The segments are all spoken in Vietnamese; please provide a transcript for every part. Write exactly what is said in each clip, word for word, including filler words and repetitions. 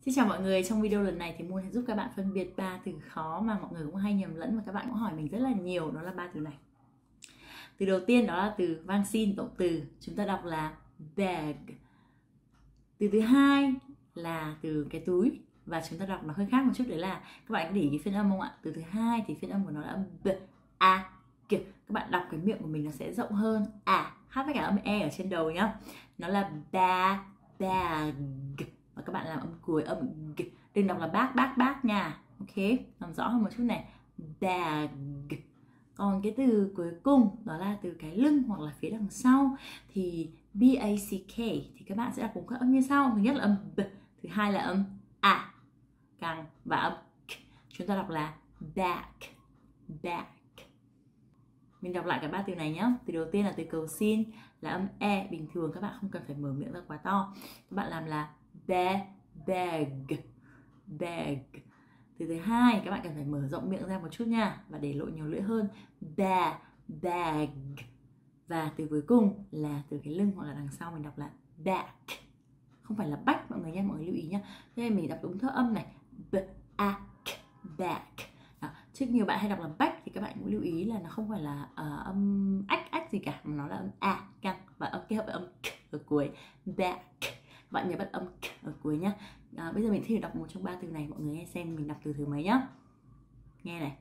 Xin chào mọi người, trong video lần này thì Moon sẽ giúp các bạn phân biệt ba từ khó mà mọi người cũng hay nhầm lẫn và các bạn cũng hỏi mình rất là nhiều, đó là ba từ này. Từ đầu tiên đó là từ van xin, động từ, chúng ta đọc là bag. Từ thứ hai là từ cái túi và chúng ta đọc nó hơi khác một chút, đấy là các bạn có để ý cái phiên âm không ạ? Từ thứ hai thì phiên âm của nó là âm b, a, kiểu các bạn đọc cái miệng của mình nó sẽ rộng hơn, à, hát với cả âm e ở trên đầu nhá. Nó là ba, bag. Và các bạn làm âm cuối âm g, đừng đọc là bác bác bác nha. Ok, làm rõ hơn một chút này, bag. Còn cái từ cuối cùng đó là từ cái lưng hoặc là phía đằng sau thì b a c k thì các bạn sẽ đọc cùng các âm như sau. Thứ nhất là âm b, thứ hai là âm a càng và âm k. Chúng ta đọc là back, back. Mình đọc lại cả ba từ này nhé. Từ đầu tiên là từ cầu xin là âm e, bình thường các bạn không cần phải mở miệng ra quá to. Các bạn làm là be, bag, bag. Từ thứ hai các bạn cần phải mở rộng miệng ra một chút nha và để lộ nhiều lưỡi hơn, ba, bag. Và từ cuối cùng là từ cái lưng hoặc là đằng sau mình đọc là back, không phải là back mọi người nhé, mọi người lưu ý nhé. Thế nên mình đọc đúng theo âm này, b, a, k, back. Đó. Chứ nhiều bạn hay đọc là back thì các bạn cũng lưu ý là nó không phải là uh, âm ách ách gì cả, mà nó là âm a căng và âm kết hợp với âm k ở cuối, back. Các bạn nhớ bắt âm k ở cuối nhé. À, bây giờ mình thử đọc một trong ba từ này, mọi người nghe xem mình đọc từ thứ mấy nhá. Nghe này,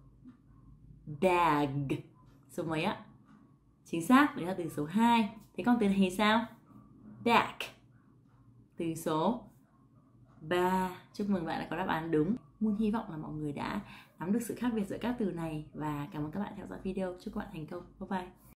bag, số mấy ạ? Chính xác, đấy là từ số hai. Thế còn từ này thì sao? Back, từ số ba. Chúc mừng bạn đã có đáp án đúng. Moon hy vọng là mọi người đã nắm được sự khác biệt giữa các từ này và cảm ơn các bạn theo dõi video. Chúc các bạn thành công. Bye bye.